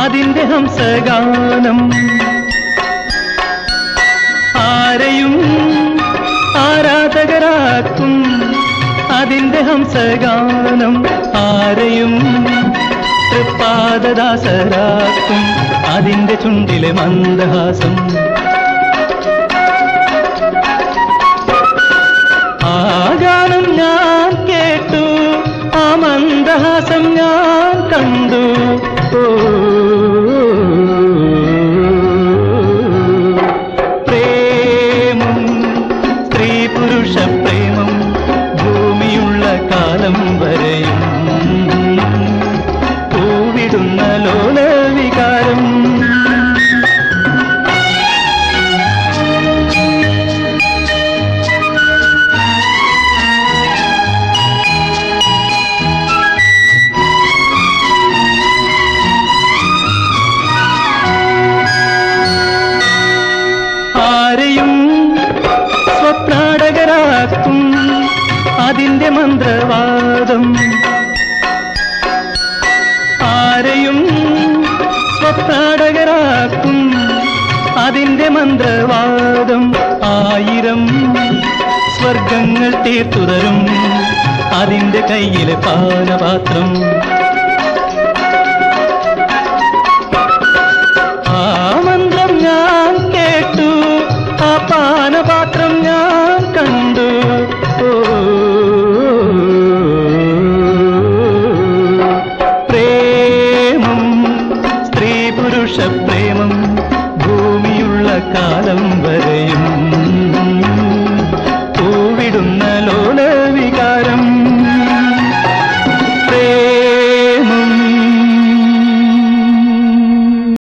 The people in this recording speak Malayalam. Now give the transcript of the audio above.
അതിന്റെ ഹംസഗാനം ആരെയും ആരാധകരാക്കും അതിന്റെ ഹംസഗാനം ആരെയും തൃപ്പാദദാസരാക്കും അതിന്റെ ചുണ്ടിലെ മന്ദഹാസം ആ ഗാനം ഞാൻ കേട്ടു ആ മന്ദഹാസം ഞാൻ കണ്ടു പ്രേമം സ്ത്രീ പുരുഷ പ്രേമം ഭൂമിയുള്ള കാലം വരെയും പൂവിടുന്ന ലോലവികാരം ആരെയും സ്വപ്നാടകരാക്കും അതിന്റെ മന്ത്രവാദം ആരെയും സ്വപ്നാടകരാക്കും അതിന്റെ മന്ത്രവാദം ആയിരം സ്വർഗങ്ങൾ തീർത്തുതരും അതിന്റെ കയ്യിലെ പാനപാത്രം